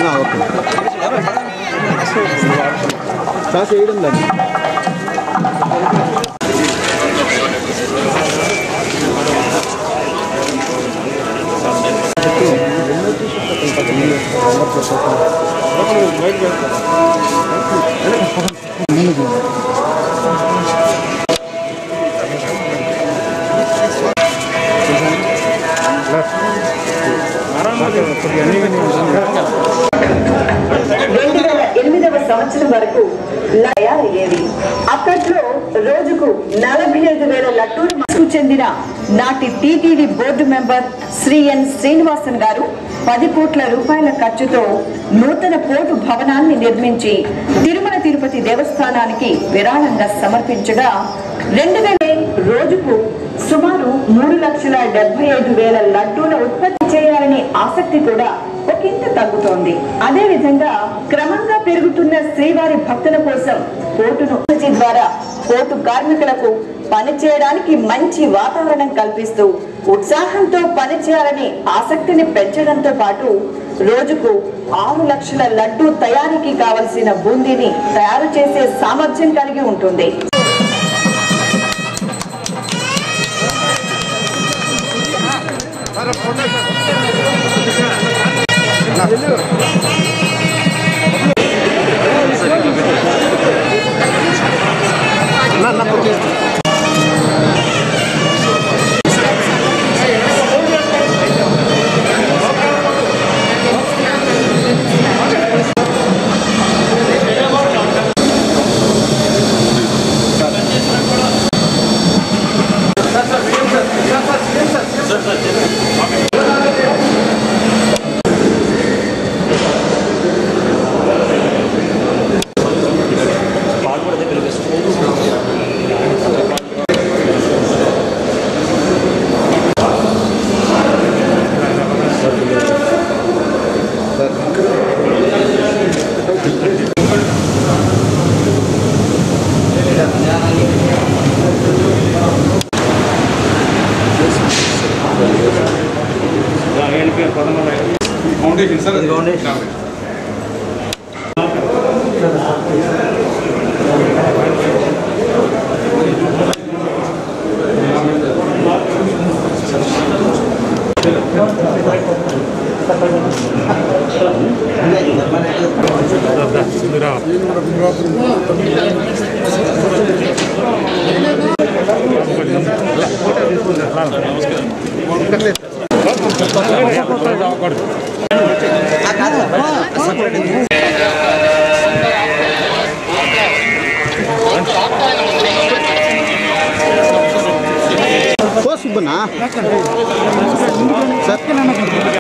Okay sir చేయడం లేదు సంవత్సరం వరకు తయారయ్యేది. అప్పట్లో రోజుకు 45,000 లడ్డూలు చెందిన నాటి TTD board member Shri N Srinivasan గారు 10 కోట్ల రూపాయల ఖర్చుతో నూతన పోర్టు భవనాన్ని నిర్మించి తిరుమల తిరుపతి దేవస్థానానికి విరాళంగా సమర్పించగా 2000 రోజుకు సుమారు 3,75,000 లడ్డూల ఉత్పత్తి చేయాలనే ఆసక్తి కూడా ఒకంత తగ్గుతోంది. అదే విధంగా క్రమంగా పెరుగుతున్న శ్రీవారి భక్తుల కోసం పోర్టును ద్వారా పోర్టు కార్మికులకు పనిచేయడానికి మంచి వాతావరణం కల్పిస్తూ ఉత్సాహంతో పనిచేయాలని ఆసక్తిని పెంచడంతో పాటు రోజుకు 6 లక్షల లడ్డూ తయారీకి కావలసిన బూందీని తయారు చేసే సామర్థ్యం కలిగి ఉంటుంది. सुबना सर